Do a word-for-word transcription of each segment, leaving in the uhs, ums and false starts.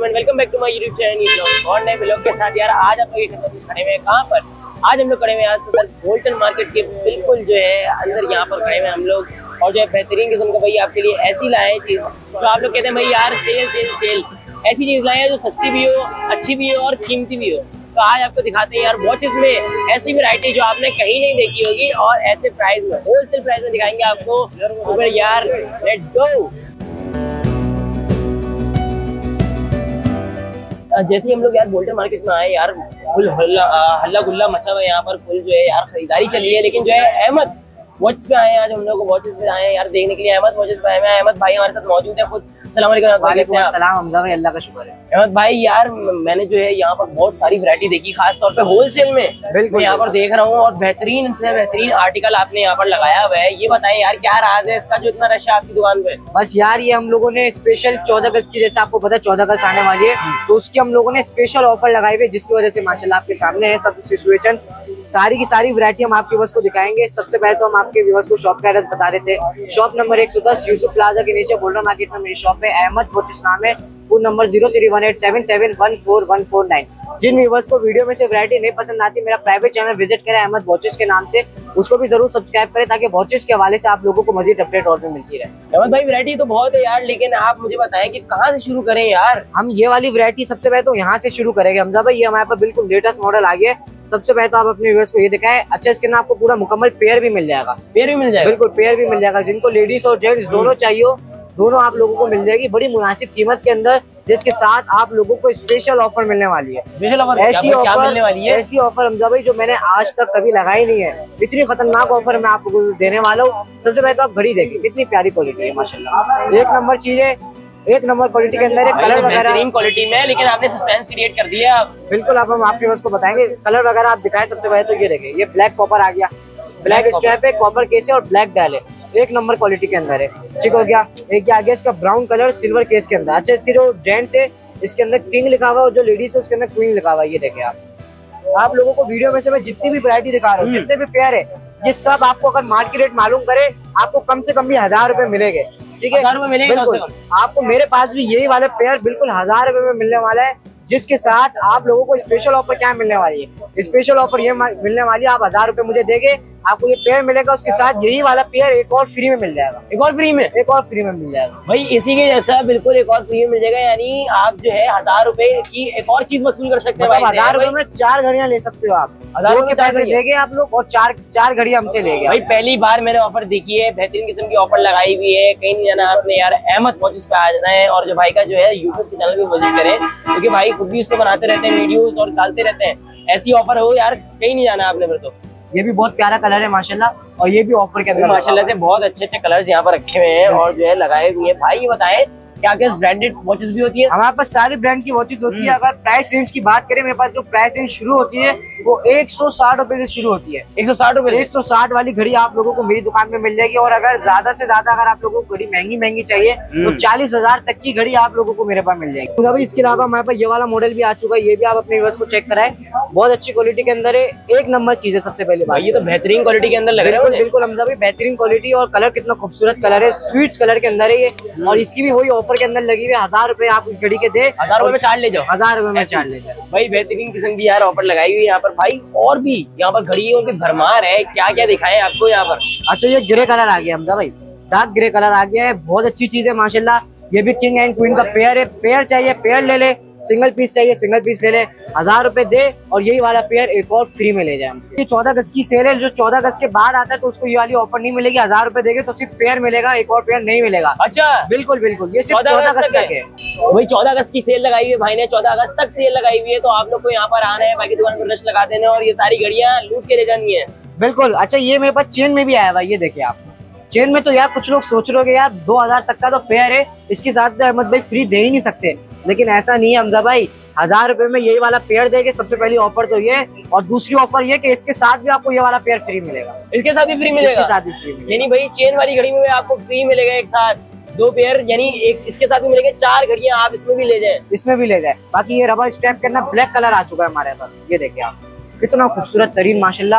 वालेकुम and welcome back to my YouTube channel और नए व्लॉग के साथ। यार आज हम लोग खड़े हुए हैं कहाँ पर? आज हम लोग खड़े हुए हैं सदर बोल्टन मार्केट के बिल्कुल जो है अंदर यहाँ पर खड़े हुए हैं हम लोग। और जो है बेहतरीन किस्म का भाई आपके लिए ऐसी लाए चीज़ तो आप लोग कहते हैं भाई यार सेल सेल सेल ऐसी चीज़ लाए हैं जो सस्ती भी हो, अच्छी भी हो और कीमती भी हो। तो आज आपको दिखाते हैं यार वॉचेस में ऐसी वैरायटी जो आपने कहीं नहीं देखी होगी और ऐसे प्राइस में, होलसेल प्राइस में दिखाएंगे आपको। तो फिर यार लेट्स गो। जैसे ही हम लोग यार बोल्टन मार्केट में आए यार फुल हल्ला हल्ला गुल्ला मचा हुआ है यहाँ पर। फुल जो है यार खरीदारी चली है, लेकिन जो है अहमद वॉचेस पे आए हैं। आज हम लोग वॉचेस पे आए हैं यार देखने के लिए। अहमद वॉचेस पे आए हैं। अहमद भाई हमारे साथ मौजूद है खुद। वालेकुम अस्सलाम हमजा भाई, अल्लाह का शुक्र है। अहमद भाई यार मैंने जो है यहाँ पर बहुत सारी वैरायटी देखी, खास तौर पे होलसेल में बिल्कुल यहाँ पर देख रहा हूँ और बेहतरीन से बेहतरीन आर्टिकल आपने यहाँ पर लगाया हुआ है। ये बताएं यार क्या राज है इसका जो इतना रश है आपकी दुकान पे? बस यार ये हम लोगों ने स्पेशल चौदह अगस्त की, जैसे आपको पता है चौदह अगस्त आने वाली है, तो उसकी हम लोगों ने स्पेशल ऑफर लगाए हुए, जिसकी वजह से माशाल्लाह आपके सामने है सब सिचुएशन। सारी की सारी वैरायटी हम आपके व्यूअर्स को दिखाएंगे। सबसे पहले तो हम आपके व्यूअर्स को शॉप का एड्रेस बता देते हैं। शॉप नंबर एक सौ दस यूसुफ प्लाजा के नीचे बोल्टन मार्केट में मेरी शॉप है। अहमद वॉचेस नाम है। Phone number zero three one eight seven seven one four one four nine. जिन व्यूअर्स को वीडियो में से वैरायटी नहीं पसंद आती, मेरा प्राइवेट चैनल विजिट करें अहमद वॉचेस के नाम से, उसको भी जरूर सब्सक्राइब करें ताकि वॉचेस के हवाले से आप लोगों को मजीद अपडेट और भी मिलती रहे। अहमद भाई वैरायटी तो बहुत है यार, लेकिन आप मुझे बताएं कि कहाँ से शुरू करें यार? हम ये वाली वैरायटी सबसे पहले तो यहाँ से शुरू करेंगे हमजा भाई। ये हमारे पास बिल्कुल लेटेस्ट मॉडल आ गया है। सबसे पहले तो आप अपने व्यूअर्स को ये दिखाएं। अच्छा इसके ना आपको पूरा मुकम्मल पेयर भी मिल जाएगा। पेयर भी मिल जाएगा? बिल्कुल पेयर भी मिल जाएगा। जिनको लेडीज और जेंट्स दोनों चाहिए हो, दोनों आप लोगों को मिल जाएगी बड़ी मुनासिब कीमत के अंदर, जिसके साथ आप लोगों को स्पेशल ऑफर मिलने वाली है। स्पेशल ऑफर ऐसी ऑफर मिलने वाली है? ऐसी ऑफर हमजा भाई जो मैंने आज तक कभी लगाई नहीं है। इतनी खतरनाक ऑफर मैं आपको देने वाला हूँ। सबसे पहले तो आप घड़ी देखिए, कितनी प्यारी क्वालिटी है माशाल्लाह। एक नंबर चीज है, एक नंबर क्वालिटी के अंदर है। कलर वगैरह क्वालिटी में, लेकिन आपने सस्पेंस क्रिएट कर दिया। आप बिल्कुल अब हम आपके को बताएंगे। कलर वगैरह आप दिखाएं। सबसे पहले तो ये देखिए, ये ब्लैक कॉपर आ गया, ब्लैक स्ट्रैप है, कॉपर केस है और ब्लैक डायल है। एक नंबर क्वालिटी के अंदर है, ठीक हो गया। एक आ गया इसका ब्राउन कलर सिल्वर केस के अंदर। अच्छा इसके जो जेंट्स है इसके अंदर किंग लिखा हुआ है और जो लेडीज है उसके अंदर क्वीन लिखा हुआ है। ये देखिए आप आप लोगों को वीडियो में से मैं जितनी भी वैरायटी दिखा रहा हूँ, जितने भी पेयर है, ये सब आपको अगर मार्केट रेट मालूम करे आपको कम से कम भी हजार रुपए मिलेंगे। ठीक है, बिल्कुल आपको मेरे पास भी यही वाले पेयर बिल्कुल हजार रुपए में मिलने वाला है, जिसके साथ आप लोगों को स्पेशल ऑफर क्या मिलने वाली है? स्पेशल ऑफर ये मिलने वाली है, आप हजार रुपए मुझे देंगे, आपको ये पेयर मिलेगा, उसके साथ यही वाला पेयर एक और फ्री में मिल जाएगा। एक और फ्री में? एक और फ्री में मिल जाएगा भाई इसी के जैसा बिल्कुल एक और फ्री में मिल जाएगा। यानी आप जो है हजार रुपए की एक और चीज वसूल कर सकते हैं। मतलब हजार रुपए में चार घड़ियां ले सकते हो आप। हजार के पैसे देंगे आप लोग और चार चार घड़ी हमसे लेंगे। भाई पहली बार मैंने ऑफर देखी है, बेहतरीन किस्म की ऑफर लगाई हुई है। कहीं नहीं जाना आपने यार, अहमद वॉचेस पे आ जाना है और जो भाई का जो है यूट्यूब के चैनल पे विजिट करें, क्योंकि भाई खुद भी उसको बनाते रहते हैं वीडियोस और डालते रहते हैं। ऐसी ऑफर हो यार, कहीं नहीं जाना आपने। फिर तो ये भी बहुत प्यारा कलर है माशाल्लाह, और ये भी ऑफर के अंदर माशाल्लाह से बहुत अच्छे अच्छे कलर्स यहाँ पर रखे हुए हैं और जो है लगाए हुए हैं। भाई ये बताएं क्या क्या ब्रांडेड वॉचेस भी होती है? हमारे पास सारी ब्रांड की वॉचेस होती है। अगर प्राइस रेंज की बात करें, मेरे पास जो प्राइस रेंज शुरू होती है वो एक सौ साठ रुपए से शुरू होती है। एक सौ साठ रुपए एक सौ साठ वाली घड़ी आप लोगों को मेरी दुकान में मिल जाएगी। और अगर ज्यादा से ज्यादा अगर आप लोगों को घड़ी महंगी महंगी चाहिए तो चालीस हजार तक की घड़ी आप लोगों को मेरे पास मिल जाएगी। तो इसके अलावा हमारे पास ये वाला मॉडल भी आ चुका है, ये भी आप अपने व्यूअर्स को चेक कराएं। बहुत अच्छी क्वालिटी के अंदर है, एक नंबर चीज है। सबसे पहले बात, ये तो बेहतरीन क्वालिटी के अंदर लग रहा है। बिल्कुल बिल्कुल हमजा भाई बेहतरीन क्वालिटी और कलर कितना खूबसूरत कलर है, स्वीट्स कलर के अंदर है ये। और इसकी भी वही ऑफर के अंदर लगी हुई है, हजार रुपए आप इस घड़ी के दे, हजार रुपए में चार ले जाओ। हजार रुपए में चार ले जाओ भाई। बेहतरीन किस्म की यार ऑफर लगाई हुई है यहाँ पर भाई। और भी यहाँ पर घड़ियों की भरमार है, क्या क्या दिखाए आपको यहाँ पर? अच्छा ये ग्रे कलर आ गया हमजा भाई, डार्क ग्रे कलर आ गया है, बहुत अच्छी चीज है माशाल्लाह। ये भी किंग एंड क्वीन का पेयर है। पेयर चाहिए पेयर ले ले, सिंगल पीस चाहिए सिंगल पीस ले ले, हजार रुपए दे और यही वाला पेयर एक और फ्री में ले जाए हमसे। ये चौदह गज की सेल है, जो चौदह गज के बाद आता है तो उसको ये वाली ऑफर नहीं मिलेगी। हजार रुपए देंगे तो सिर्फ पेयर मिलेगा, एक और पेयर नहीं मिलेगा। अच्छा बिल्कुल बिल्कुल, ये सिर्फ चौदह गज तक है। वही चौदह अगस्त की सेल लगाई हुई है भाई ने, चौदह अगस्त तक सेल लगाई हुई है। तो आप लोग को यहाँ पर आना है, बाकी दुकान पर रश लगा देना और ये सारी घड़ियां लूट के ले जानी है। बिल्कुल। अच्छा ये मेरे पास चेन में भी आया हुआ, ये देखिए आप। चेन में तो यार कुछ लोग सोच रहे हो यार दो हजार तक का तो पेयर है, इसके साथ अहमद भाई फ्री दे ही नहीं सकते, लेकिन ऐसा नहीं है हमजा भाई। हजार रुपए में यही वाला पेयर देंगे, सबसे पहली ऑफर तो ये। और दूसरी ऑफर ये कि इसके साथ भी आपको ये वाला पेयर फ्री मिलेगा। इसके साथ भी फ्री मिलेगा? इसके साथ भी फ्री मिलेगा। यानी भाई चेन वाली घड़ी में आपको फ्री मिलेगा एक साथ दो पेयर, यानी एक इसके साथ भी मिलेंगे, चार घड़ियां आप इसमें भी ले जाए। इसमें भी ले जाए। बाकी ये रबर स्ट्रैप के अंदर ब्लैक कलर आ चुका है हमारे पास, ये देखिए आप, कितना खूबसूरत तरीन माशाल्लाह।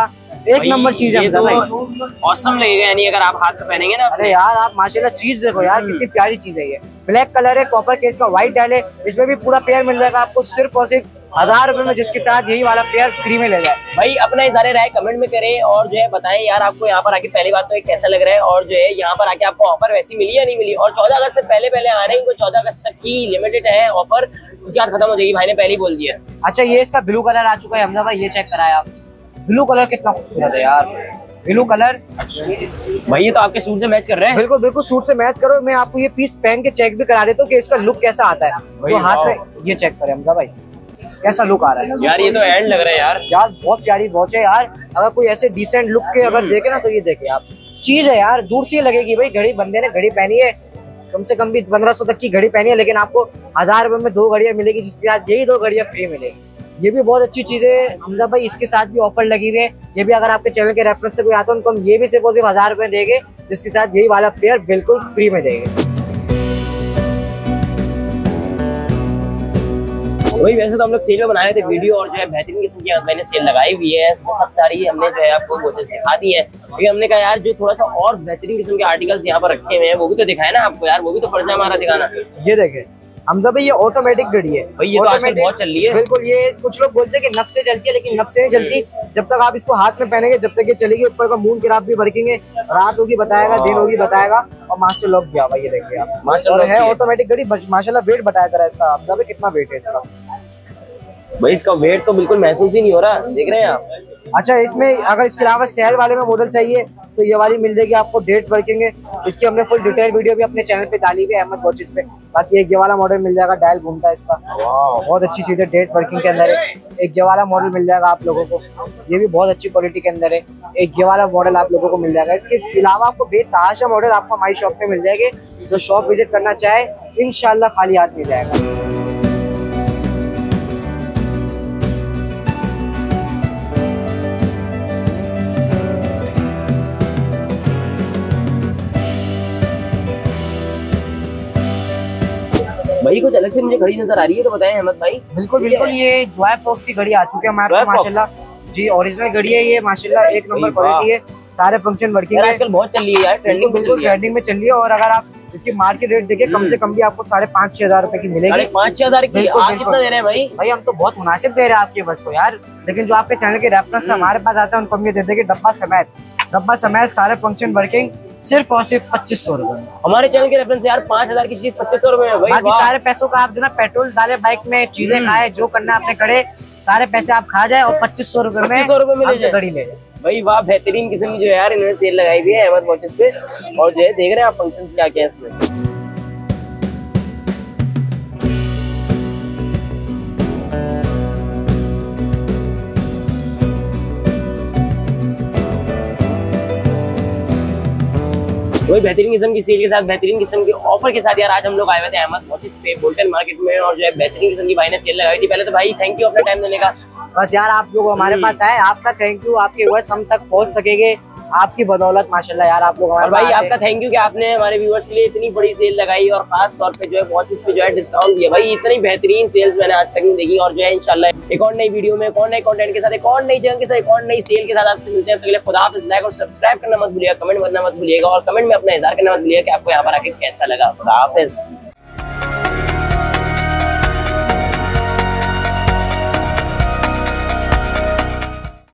एक नंबर चीज है तो औसम लगेगा, यानी अगर आप हाथ में पहनेंगे ना। अरे यार आप माशाल्लाह चीज देखो यार, कितनी प्यारी चीज है ये। ब्लैक कलर है, कॉपर केस का व्हाइट डायल है, इसमें भी पूरा पेयर मिल जाएगा आपको सिर्फ और सिर्फ हजार रुपए में, जिसके साथ यही वाला पेयर फ्री में ले जाए। भाई अपना इज़हार राय कमेंट में करें और जो है बताएं यार आपको यहाँ पर आके पहली बात तो कैसा लग रहा है, और जो है यहाँ पर आके आपको ऑफर वैसी मिली या नहीं मिली। और चौदह अगस्त से पहले पहले आने इनको चौदह अगस्त तक की लिमिटेड है ऑफर, उसके बाद खत्म हो जाएगी, भाई ने पहले ही बोल दिया। अच्छा ये इसका ब्लू कलर आ चुका है हमजा भाई, ये चेक कराया आप। ब्लू कलर कितना खूबसूरत है यार, ब्लू कलर। भाई ये तो आपके सूट से मैच कर रहे हैं। बिल्कुल बिल्कुल सूट से मैच करो। मैं आपको ये पीस पहन के चेक भी करा देता हूँ कि इसका लुक कैसा आता है। तो हाथ में ये चेक करें हमजा भाई, कैसा लुक आ रहा है यार। ये तो एंड लग रहा है यार। यार बहुत प्यारी वॉच है यार। अगर कोई ऐसे डिसेंट लुक के अगर देखे ना तो ये देखे आप, चीज है यार, दूर से लगेगी भाई घड़ी, बंदे ने घड़ी पहनी है कम से कम भी पंद्रह सौ तक की घड़ी पहनी है, लेकिन आपको हजार रुपए में दो घड़ियां मिलेगी, जिसके साथ यही दो घड़ियां फ्री मिलेगी। ये भी बहुत अच्छी चीज है हमजा भाई, इसके साथ भी ऑफर लगी हुई है। ये भी अगर आपके चैनल के रेफरेंस से कोई आता है उनको हम ये भी सिर्फ और सिर्फ हजार रुपए देंगे, जिसके साथ यही वाला पेयर बिल्कुल फ्री में देंगे। वही वैसे तो हम लोग सेल में बना रहे थे वीडियो, और जो है बेहतरीन किस्म की मैंने सेल लगाई हुई है, सब सारी हमने जो है आपको वॉचेस दिखा दी है। क्योंकि हमने कहा यार जो थोड़ा सा और बेहतरीन किस्म के आर्टिकल्स यहाँ पर रखे हुए हैं वो भी तो दिखाए ना आपको यार, वो भी तो फर्ज है हमारा दिखाना। ये देखे हमजा भाई, ये ऑटोमेटिक घड़ी है भाई, ये तो आजकल बहुत चल रही है। बिल्कुल, ये कुछ लोग बोलते हैं कि नफ से चलती है, लेकिन नफ से नहीं चलती। जब तक आप इसको हाथ में पहनेंगे जब तक ये चलेगी। ऊपर का मून किराब भी वर्किंग है, रात होगी बताएगा, दिन होगी बताएगा, और मास्टर लॉक भी आवा। ये देखिए आप, मास्टर है ऑटोमेटिक घड़ी। माशाल्लाह वेट बताया जरा इसका हमजा भाई, कितना वेट है इसका। भाई इसका वेट तो बिल्कुल महसूस ही नहीं हो रहा, देख रहे हैं आप। अच्छा इसमें अगर इसके अलावा सेल वाले में मॉडल चाहिए तो ये वाली मिल जाएगी आपको, डेट वर्किंग है। इसकी हमने फुल डिटेल वीडियो भी अपने चैनल पे डाली हुई है अहमद वॉचेस पे। बाकी एक ये वाला मॉडल मिल जाएगा, डायल घूमता है इसका, बहुत अच्छी चीज है, डेट वर्किंग के अंदर है। एक ये वाला मॉडल मिल जाएगा आप लोगों को, ये भी बहुत अच्छी क्वालिटी के अंदर है। एक ये वाला मॉडल आप लोगों को मिल जाएगा। इसके अलावा आपको बेतहाशा मॉडल आपको हमारी शॉप पे मिल जाएंगे। जो शॉप विजिट करना चाहे इंशाल्लाह खाली हाथ मिल जाएगा। भाई कुछ अलग से मुझे घड़ी नजर आ रही है, तो बताएं अहमद भाई। बिल्कुल बिल्कुल, ये जॉय फॉक्स की घड़ी आ चुकी है हमारे पास माशाल्लाह जी, ओरिजिनल घड़ी है ये माशाल्लाह, एक नंबर क्वालिटी है, सारे फंक्शन वर्किंग है। आजकल बहुत चल रही है यार, ट्रेंडिंग बिल्कुल ट्रेंडिंग में चल रही है। और अगर आप इसकी मार्केट रेट देखिए कम से कम भी आपको साढ़े पाँच छह हजार रुपए की मिलेगी। पाँच छह हजार की आप कितना दे रहे हैं भाई? भाई हम तो बहुत मुनासिब दे रहे हैं आपके बस को यार, लेकिन जो आपके चैनल के रेफरेंस से हमारे पास आता है उनको हम ये देते हैं डब्बा समेत, डब्बा समेत सारे फंक्शन वर्किंग सिर्फ और सिर्फ पच्चीस सौ रुपए में। हमारे चैनल के रेफरेंस से यार पाँच हजार की चीज पच्चीस सौ रुपए में। बाकी सारे पैसों का आप जो ना पेट्रोल डाले बाइक में, चीजें खाए, जो करना आपने करे, सारे पैसे आप खा जाए और पच्चीस सौ रुपए में पच्चीस सौ रुपए में ले घड़ी ले जाए। भाई वाह, बेहतरीन किस्म की जो है यार इन्होंने सेल लगाई हुई है अहमद वॉचेस पे। और जो है देख रहे हैं आप फंक्शंस क्या क्या है इसमें। वही बेहतरीन किस्म की सेल के साथ, बेहतरीन किस्म के ऑफर के साथ यार आज हम लोग आए हुए थे अहमद वॉचेस पे बोल्टन मार्केट में, और जो है बेहतरीन किस्म की भाई ने सेल लगाई थी। पहले तो भाई थैंक यू अपना टाइम देने का। बस यार आप लोग हमारे पास आए, आपका थैंक यू, आपके व्यूअर्स हम तक पहुंच सकेंगे आपकी बदौलत माशाल्लाह यार आप लोग हमारे। और भाई आपका थैंक यू कि आपने हमारे व्यूअर्स के लिए इतनी बड़ी सेल लगाई और खास तौर पे जो है वॉचेस पे जो है डिस्काउंट दिया। भाई इतनी बेहतरीन सेल्स मैंने आज तक नहीं देखी। और जो है इंशाल्लाह एक और नई वीडियो में, एक और नए कंटेंट के साथ, एक और नई जगह के साथ, एक और नई सेल के साथ आपसे मिलते हैं। तो अगले खुदा हाफिज़, लाइक और सब्सक्राइब करना मत भूलिएगा, कमेंट करना मत भूलिएगा, और कमेंट में अपना इज़हार करना मत भूलिएगा कि आपको यहाँ पर आके कैसा लगा। खुदा हाफिज़।